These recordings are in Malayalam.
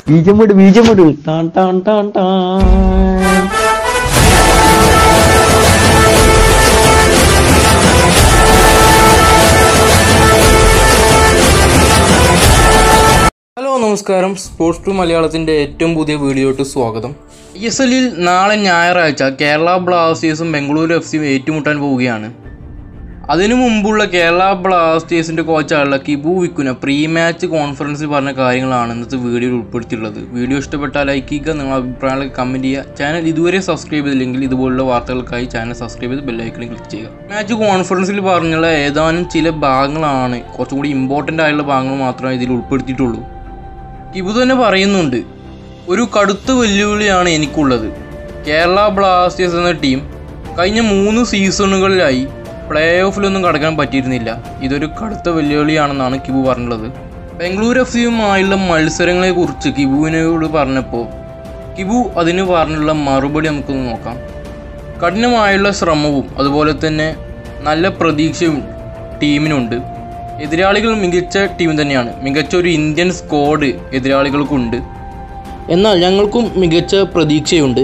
ബീജമിട് ടാൻ ടാൻ ടാൻ ടാൻ. ഹലോ നമസ്കാരം, സ്പോർട്സ് ടു മലയാളത്തിൻ്റെ ഏറ്റവും പുതിയ വീഡിയോയ്ക്ക് സ്വാഗതം. ISL നാളെ ഞായറാഴ്ച കേരള ബ്ലാസ്റ്റേഴ്സും ബംഗളൂരു FC ഏറ്റുമുട്ടാൻ പോവുകയാണ്. അതിനു മുമ്പുള്ള കേരള ബ്ലാസ്റ്റേഴ്സിൻ്റെ കോച്ചായുള്ള കിബു വിക്കുന പ്രീ മാച്ച് കോൺഫറൻസിൽ പറഞ്ഞ കാര്യങ്ങളാണ് ഇന്നത്തെ വീഡിയോയിൽ ഉൾപ്പെടുത്തിയിട്ടുള്ളത്. വീഡിയോ ഇഷ്ടപ്പെട്ടാൽ ലൈക്ക് ചെയ്യുക, നിങ്ങളുടെ അഭിപ്രായങ്ങൾ കമൻറ്റ് ചെയ്യുക. ചാനൽ ഇതുവരെ സബ്സ്ക്രൈബ് ചെയ്തില്ലെങ്കിൽ ഇതുപോലുള്ള വാർത്തകൾക്കായി ചാനൽ സബ്സ്ക്രൈബ് ചെയ്ത് ബെല്ലൈക്കണിൽ ക്ലിക്ക് ചെയ്യുക. മാച്ച് കോൺഫറൻസിൽ പറഞ്ഞുള്ള ഏതാനും ചില ഭാഗങ്ങളാണ്, കുറച്ചും കൂടി ഇമ്പോർട്ടൻ്റ് ആയിട്ടുള്ള ഭാഗങ്ങൾ മാത്രമേ ഇതിൽ ഉൾപ്പെടുത്തിയിട്ടുള്ളൂ. കിബു തന്നെ പറയുന്നുണ്ട്, ഒരു കടുത്ത വെല്ലുവിളിയാണ് എനിക്കുള്ളത്. കേരള ബ്ലാസ്റ്റേഴ്സ് എന്ന ടീം കഴിഞ്ഞ 3 സീസണുകളിലായി പ്ലേ ഓഫിലൊന്നും കടക്കാൻ പറ്റിയിരുന്നില്ല. ഇതൊരു കടുത്ത വെല്ലുവിളിയാണെന്നാണ് കിബു പറഞ്ഞുള്ളത്. ബംഗളൂരു FCയുമായുള്ള മത്സരങ്ങളെക്കുറിച്ച് കിബുവിനോട് പറഞ്ഞപ്പോൾ കിബു അതിന് പറഞ്ഞുള്ള മറുപടി നമുക്കൊന്ന് നോക്കാം. കഠിനമായുള്ള ശ്രമവും അതുപോലെ തന്നെ നല്ല പ്രതീക്ഷയും ടീമിനുണ്ട്. എതിരാളികൾ മികച്ച ടീം തന്നെയാണ്. മികച്ച ഒരു ഇന്ത്യൻ സ്ക്വാഡ് എതിരാളികൾക്കുണ്ട്. എന്നാൽ ഞങ്ങൾക്കും മികച്ച പ്രതീക്ഷയുണ്ട്.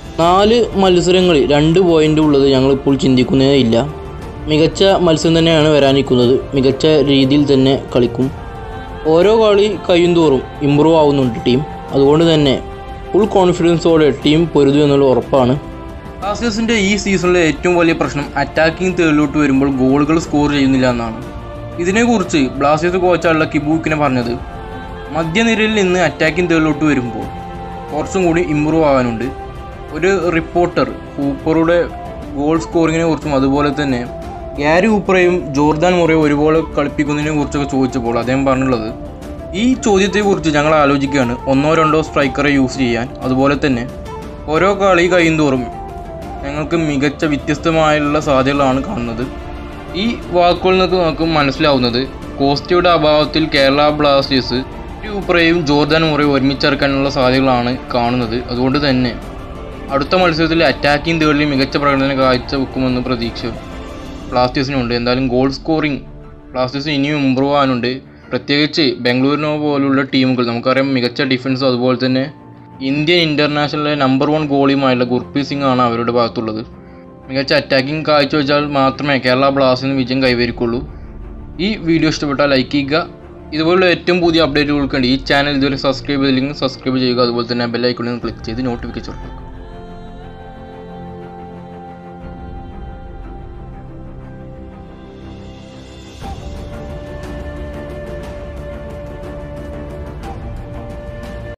4 മത്സരങ്ങളിൽ 2 പോയിൻ്റ് ഉള്ളത് ഞങ്ങളിപ്പോൾ ചിന്തിക്കുന്നേ ഇല്ല. മികച്ച മത്സരം തന്നെയാണ് വരാനിരിക്കുന്നത്. മികച്ച രീതിയിൽ തന്നെ കളിക്കും. ഓരോ കളി കഴിയുന്തോറും ഇമ്പ്രൂവ് ആവുന്നുണ്ട് ടീം. അതുകൊണ്ട് തന്നെ ഫുൾ കോൺഫിഡൻസോടെ ടീം പൊരുതു എന്നുള്ള ഉറപ്പാണ്. ബ്ലാസ്റ്റേഴ്സിൻ്റെ ഈ സീസണിലെ ഏറ്റവും വലിയ പ്രശ്നം അറ്റാക്കിംഗ് തേർഡിലോട്ട് വരുമ്പോൾ ഗോളുകൾ സ്കോർ ചെയ്യുന്നില്ല എന്നാണ്. ഇതിനെക്കുറിച്ച് ബ്ലാസ്റ്റേഴ്സ് കോച്ചായുള്ള കിബു വിക്കുന പറഞ്ഞത്, മധ്യനിരയിൽ നിന്ന് അറ്റാക്കിംഗ് തേർഡിലോട്ട് വരുമ്പോൾ കുറച്ചും കൂടി ഇമ്പ്രൂവ് ആകാനുണ്ട്. ഒരു റിപ്പോർട്ടർ ഹൂപ്പറുടെ ഗോൾ സ്കോറിങ്ങിനെ കുറിച്ചും അതുപോലെ തന്നെ ഗ്യാരി ഹൂപ്പറേയും ജോർദാൻ മൊറയും ഒരുപോലെ കളിപ്പിക്കുന്നതിനെ കുറിച്ചൊക്കെ ചോദിച്ചപ്പോൾ അദ്ദേഹം പറഞ്ഞുള്ളത്, ഈ ചോദ്യത്തെക്കുറിച്ച് ഞങ്ങൾ ആലോചിക്കുകയാണ്. 1-2 സ്ട്രൈക്കറെ യൂസ് ചെയ്യാൻ. അതുപോലെ തന്നെ ഓരോ കളി കഴിയുന്തോറും ഞങ്ങൾക്ക് മികച്ച വ്യത്യസ്തമായുള്ള സാധ്യതകളാണ് കാണുന്നത്. ഈ വാക്കുകളിൽ നിന്നൊക്കെ നമുക്ക് മനസ്സിലാവുന്നത്, കോസ്റ്റയുടെ അഭാവത്തിൽ കേരള ബ്ലാസ്റ്റേഴ്സ് ഹൂപ്പറേയും ജോർദാൻ മൊറയും ഒരുമിച്ചിറക്കാനുള്ള സാധ്യതകളാണ് കാണുന്നത്. അതുകൊണ്ട് തന്നെ അടുത്ത മത്സരത്തിൽ അറ്റാക്കിംഗ് തേർഡിൽ മികച്ച പ്രകടനം കാഴ്ചവെക്കുമെന്ന് പ്രതീക്ഷ ബ്ലാസ്റ്റേഴ്സിനുണ്ട്. എന്തായാലും ഗോൾ സ്കോറിംഗ് ബ്ലാസ്റ്റേഴ്സിന് ഇനിയും ഇമ്പ്രൂവ് ആകാനുണ്ട്. പ്രത്യേകിച്ച് ബംഗളൂരിനോ പോലുള്ള ടീമുകൾ, നമുക്കറിയാം മികച്ച ഡിഫൻസും അതുപോലെ തന്നെ ഇന്ത്യൻ ഇൻ്റർനാഷണലിലെ നമ്പർ 1 ഗോളിയുമായുള്ള ഗുർപ്രീത് സിംഗ് ആണ് അവരുടെ ഭാഗത്തുള്ളത്. മികച്ച അറ്റാക്കിംഗ് കാഴ്ചവെച്ചാൽ മാത്രമേ കേരള ബ്ലാസ്റ്റേഴ്സിന് വിജയം കൈവരിക്കുള്ളൂ. ഈ വീഡിയോ ഇഷ്ടപ്പെട്ടാൽ ലൈക്ക് ചെയ്യുക. ഇതുപോലുള്ള ഏറ്റവും പുതിയ അപ്ഡേറ്റുകൾക്ക് വേണ്ടി ഈ ചാനൽ ഇതുവരെ സബ്സ്ക്രൈബ് ചെയ്തില്ലെങ്കിൽ സബ്സ്ക്രൈബ് ചെയ്യുക. അതുപോലെ തന്നെ ബെല്ലൈക്കണിൽ ക്ലിക്ക് ചെയ്ത് നോട്ടിഫിക്കേഷൻ കൊടുക്കുക.